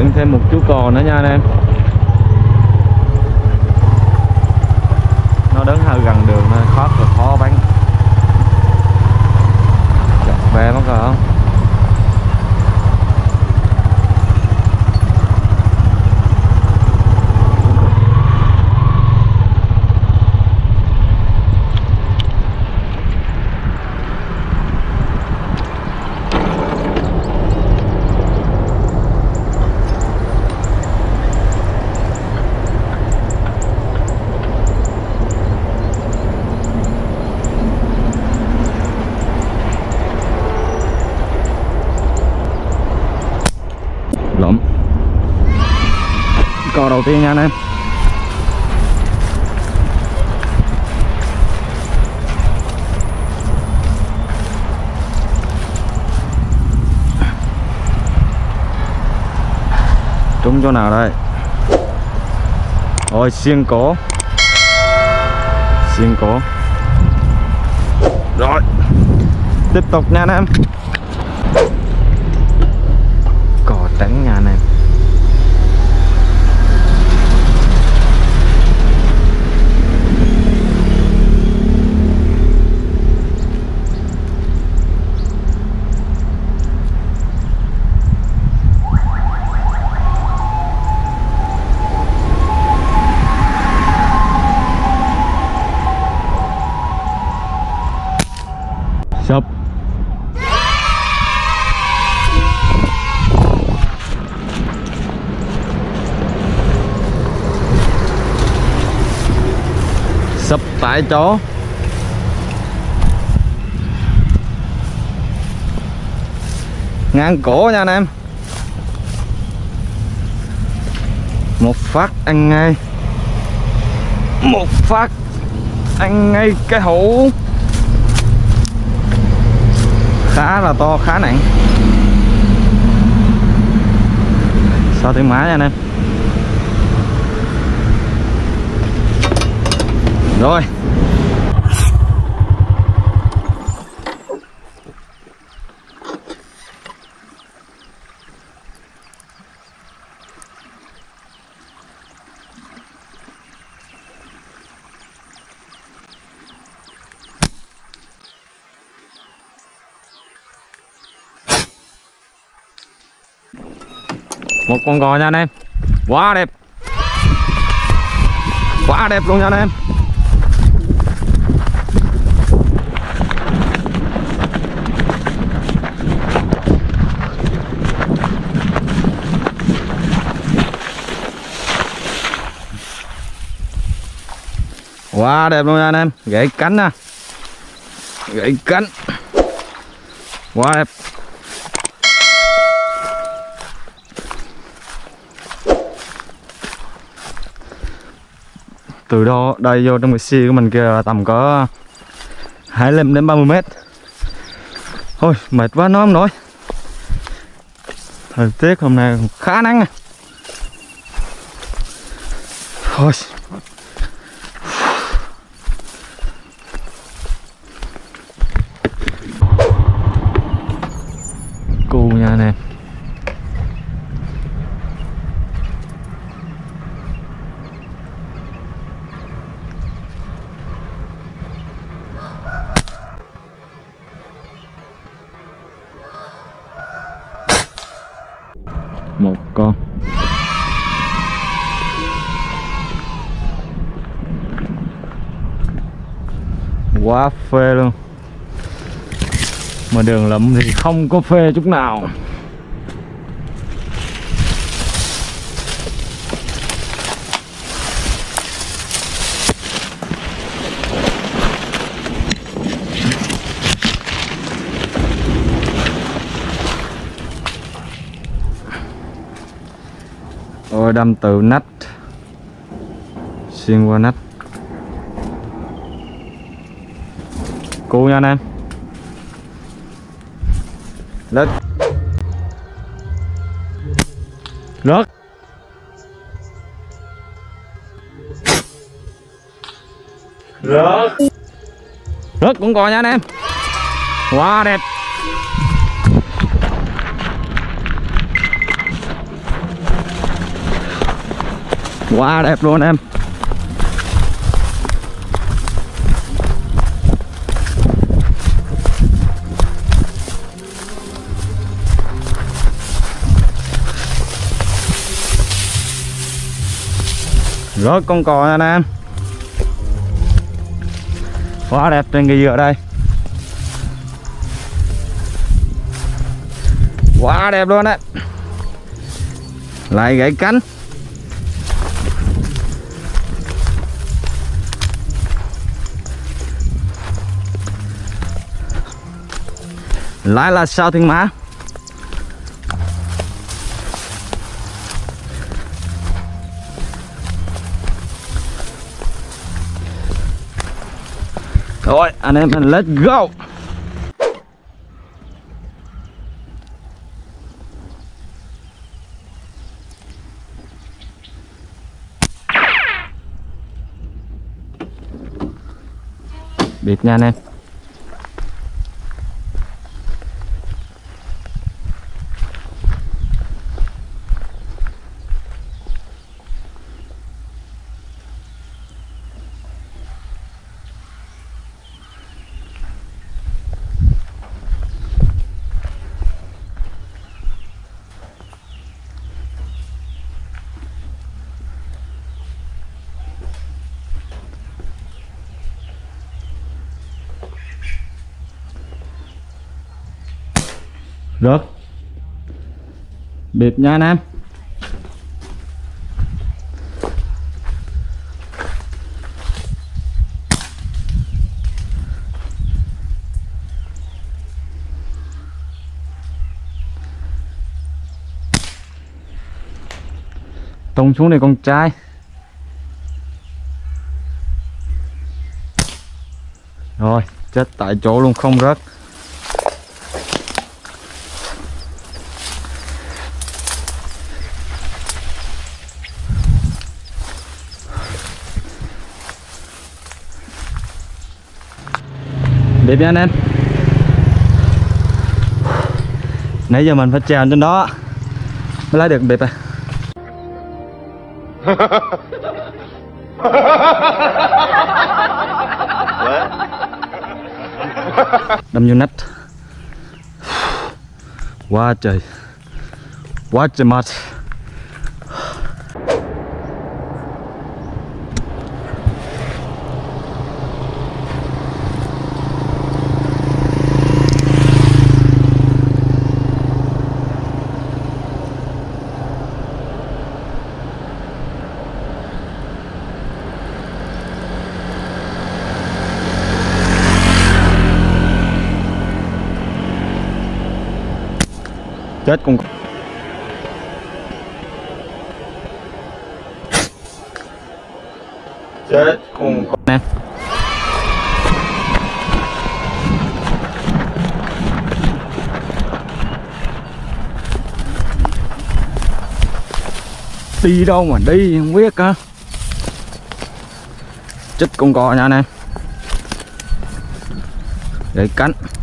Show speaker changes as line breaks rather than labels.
chuyển thêm một chú cò nữa nha anh em. Nó đứng hơi gần đường nên khó bắn. Chặt ve mất rồi không? Lộn. Cò đầu tiên nha anh em. Trúng chỗ nào đây? Rồi xiên cổ. Xiên cổ. Rồi. Tiếp tục nha anh em. Cò trắng nha anh em. Sập. Sập tại chỗ. Ngang cổ nha anh em. Một phát ăn ngay. Một phát ăn ngay cái hũ. Khá là to, khá nặng. Sao tiếng má nha anh em. Rồi. Một con cò nha anh em. Quá đẹp. Quá đẹp luôn nha anh em. Quá đẹp luôn nha anh em. Gãy cánh nè. Gãy cánh. Quá đẹp. Từ đó đây vô trong cái xi của mình kia là tầm có 25 đến 30 mét. Thôi mệt quá nó không nổi. Thời tiết hôm nay khá nắng. Thôi. Cu nha anh em. Một con. Quá phê luôn. Mà đường lụm thì không có phê chút nào. Ôi đâm từ nách xuyên qua nách. Cu nha anh em. Lên. Rớt. Rớt. Rớt cũng còn nha anh em. Quá đẹp. Quá đẹp luôn em. Rớt con cò nha anh em. Quá đẹp trên cái dừa đây. Quá đẹp luôn đấy. Lại gãy cánh. Lại là sao thiên mã. Rồi anh em mình let's go. Bịt nha anh em. Rớt. Bịt nha anh em. Tông xuống này con trai. Rồi chết tại chỗ luôn, không rớt. Bịt nha anh em. Nãy giờ mình phải trèo trên đó mới lấy được bịt à. Đâm vô nách. Quá trời. Quá trời mệt. Chết con. Chết con nè. Đi đâu mà đi không biết á. Chết con cò nha anh em. Để cánh.